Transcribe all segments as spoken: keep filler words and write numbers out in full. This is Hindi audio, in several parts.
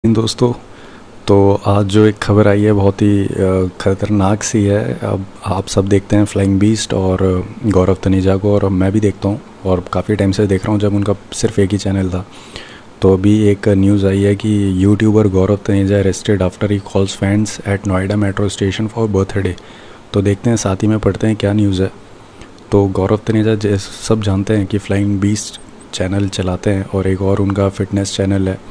दोस्तों, तो आज जो एक खबर आई है बहुत ही अ, ख़तरनाक सी है। अब आप सब देखते हैं फ्लाइंग बीस्ट और अ, गौरव तनेजा को, और मैं भी देखता हूँ और काफ़ी टाइम से देख रहा हूँ जब उनका सिर्फ एक ही चैनल था। तो अभी एक न्यूज़ आई है कि YouTuber Gaurav Taneja arrested after he calls fans at Noida metro station for birthday. तो देखते हैं, साथ ही में पढ़ते हैं क्या न्यूज़ है। तो गौरव तनेजा जैसे सब जानते हैं कि फ्लाइंग बीस्ट चैनल चलाते हैं और एक और उनका फ़िटनेस चैनल है,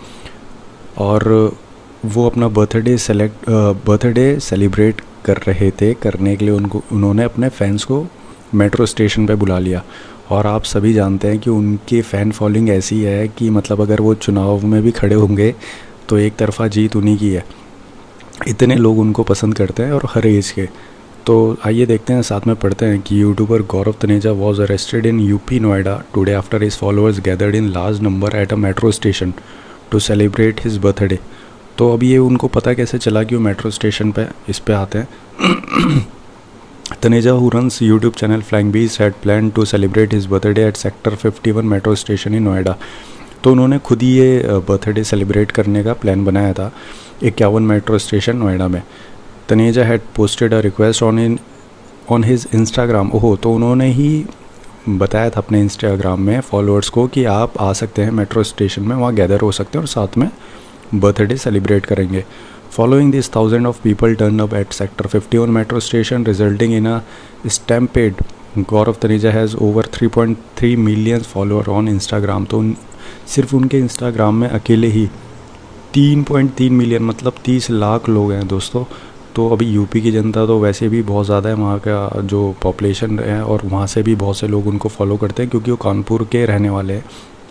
और वो अपना बर्थडे सेलेक्ट बर्थडे सेलिब्रेट कर रहे थे। करने के लिए उनको उन्होंने अपने फैंस को मेट्रो स्टेशन पे बुला लिया। और आप सभी जानते हैं कि उनकी फ़ैन फॉलोइंग ऐसी है कि मतलब अगर वो चुनाव में भी खड़े होंगे तो एक तरफ़ा जीत उन्हीं की है। इतने लोग उनको पसंद करते हैं और हर एज के। तो आइए देखते हैं, साथ में पढ़ते हैं कि YouTuber Gaurav Taneja was arrested in UP Noida today after his followers gathered in large number at a metro station to celebrate his birthday. तो अभी ये उनको पता कैसे चला कि वो मेट्रो स्टेशन पे इस पे आते हैं। Taneja who runs YouTube channel flying beast had plan to celebrate his birthday at sector fifty one metro station in Noida. तो उन्होंने खुद ही ये बर्थडे सेलिब्रेट करने का प्लान बनाया था इक्यावन मेट्रो स्टेशन नोएडा में। Taneja had posted a request on in on his Instagram. ओहो, तो उन्होंने ही बताया था अपने इंस्टाग्राम में फॉलोअर्स को कि आप आ सकते हैं मेट्रो स्टेशन में, वहाँ गैदर हो सकते हैं और साथ में बर्थडे सेलिब्रेट करेंगे। Following this thousand of people turn up at sector fifty one metro station resulting in a stampede. Gaurav Taneja has over three point three million follower on Instagram. तो उन, सिर्फ उनके इंस्टाग्राम में अकेले ही तीन पॉइंट तीन मिलियन मतलब तीस लाख लोग हैं दोस्तों। तो अभी यूपी की जनता तो वैसे भी बहुत ज़्यादा है, वहाँ का जो पॉपुलेशन है, और वहाँ से भी बहुत से लोग उनको फॉलो करते हैं क्योंकि वो कानपुर के रहने वाले हैं।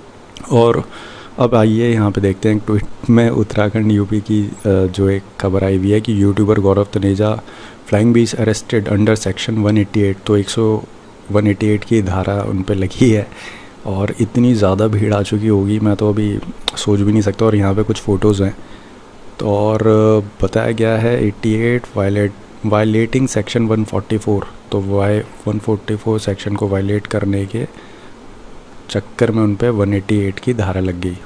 और अब आइए यहाँ पे देखते हैं ट्वीट में उत्तराखंड यूपी की जो एक खबर आई हुई है कि YouTuber Gaurav Taneja flying beast arrested under section one eighty eight. तो एक सौ वन एटी एट की धारा उन पे लगी है, और इतनी ज़्यादा भीड़ आ चुकी होगी मैं तो अभी सोच भी नहीं सकता। और यहाँ पे कुछ फ़ोटोज़ हैं। तो और बताया गया है eighty eight violate violating section one forty four. तो why one forty four section को वायलेट करने के चक्कर में उन पे वन एटी एट की धारा लग गई।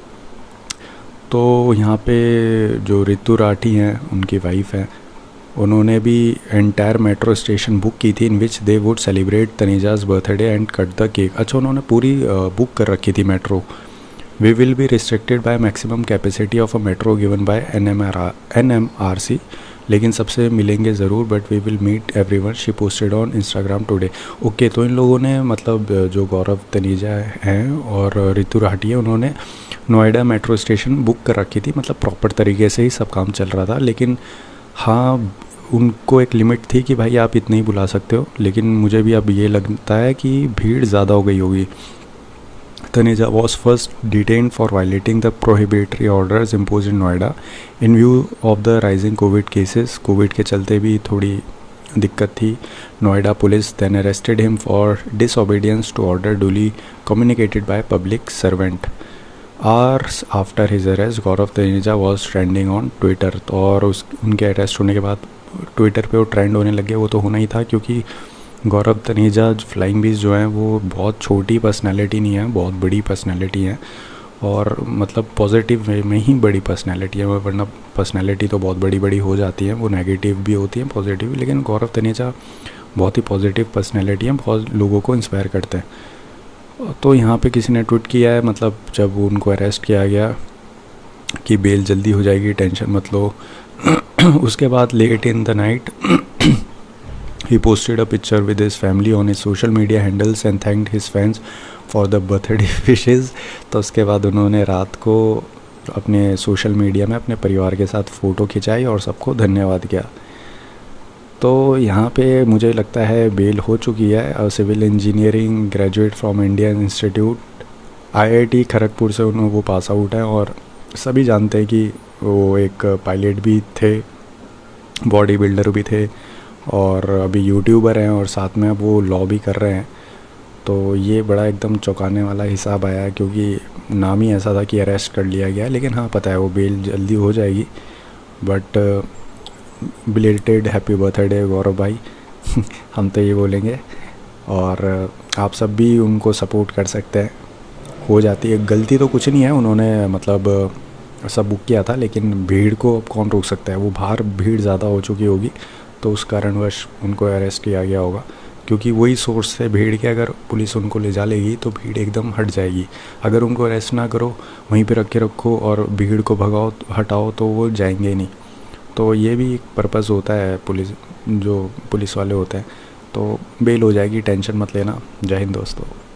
तो यहाँ पे जो रितु राठी हैं, उनकी वाइफ हैं, उन्होंने भी एंटायर मेट्रो स्टेशन बुक की थी in which they would celebrate Taneja's birthday and cut the cake. अच्छा, उन्होंने पूरी बुक कर रखी थी metro. We will be restricted by maximum capacity of a metro given by N M R N M R C, लेकिन सबसे मिलेंगे ज़रूर, but we will meet everyone, she posted on Instagram today. Okay, तो इन लोगों ने मतलब जो गौरव तनेजा हैं और रितु राठी है, उन्होंने नोएडा मेट्रो स्टेशन बुक कर रखी थी, मतलब प्रॉपर तरीके से ही सब काम चल रहा था। लेकिन हाँ, उनको एक लिमिट थी कि भाई आप इतने ही बुला सकते हो। लेकिन मुझे भी अब ये लगता है कि भीड़ ज़्यादा हो गई होगी। Taneja was first detained for violating the prohibitory orders imposed in Noida in view of the rising COVID cases. COVID के चलते भी थोड़ी दिक्कत थी। Noida police then arrested him for disobedience to order duly communicated by public servant. Hours after his arrest, Gaurav Taneja was trending on Twitter. तो और उस उनके अरेस्ट होने के बाद ट्विटर पे वो ट्रेंड होने लगे। वो तो होना ही था क्योंकि गौरव तनेजा फ्लाइंग बीस्ट जो हैं वो बहुत छोटी पर्सनैलिटी नहीं है, बहुत बड़ी पर्सनैलिटी है, और मतलब पॉजिटिव वे में ही बड़ी पर्सनैलिटी है। वरना पर्सनैलिटी तो बहुत बड़ी बड़ी हो जाती है, वो नेगेटिव भी होती है पॉजिटिव, लेकिन गौरव तनेजा बहुत ही पॉजिटिव पर्सनैलिटी है, बहुत लोगों को इंस्पायर करते हैं। तो यहाँ पे किसी ने ट्वीट किया है, मतलब जब उनको अरेस्ट किया गया, कि बेल जल्दी हो जाएगी, टेंशन मत लो। उसके बाद late in the night he posted a picture with his family on his social media handles and thanked his fans for the birthday wishes. तो उसके बाद उन्होंने रात को अपने सोशल मीडिया में अपने परिवार के साथ फ़ोटो खिंचाई और सबको धन्यवाद किया। तो यहाँ पे मुझे लगता है बेल हो चुकी है। Civil engineering graduate from Indian institute I I T Kharagpur से उन्होंने वो पास आउट हैं, और सभी जानते हैं कि वो एक पायलट भी थे, बॉडी बिल्डर भी थे, और अभी यूट्यूबर हैं, और साथ में वो लॉ भी कर रहे हैं। तो ये बड़ा एकदम चौंकाने वाला हिसाब आया है, क्योंकि नाम ही ऐसा था कि अरेस्ट कर लिया गया। लेकिन हाँ, पता है वो बेल जल्दी हो जाएगी। But belated happy birthday Gaurav भाई। हम तो ये बोलेंगे, और आप सब भी उनको सपोर्ट कर सकते हैं। हो जाती है गलती, तो कुछ नहीं है, उन्होंने मतलब सब बुक किया था, लेकिन भीड़ को अब कौन रोक सकता है, वो बाहर भीड़ ज़्यादा हो चुकी होगी, तो उस कारणवश उनको अरेस्ट किया गया होगा। क्योंकि वही सोर्स है भीड़ के, अगर पुलिस उनको ले जा लेगी तो भीड़ एकदम हट जाएगी। अगर उनको अरेस्ट ना करो, वहीं पे रख के रखो और भीड़ को भगाओ हटाओ, तो वो जाएंगे ही नहीं। तो ये भी एक पर्पज़ होता है पुलिस, जो पुलिस वाले होते हैं। तो बेल हो जाएगी, टेंशन मत लेना। जय हिंद दोस्तों।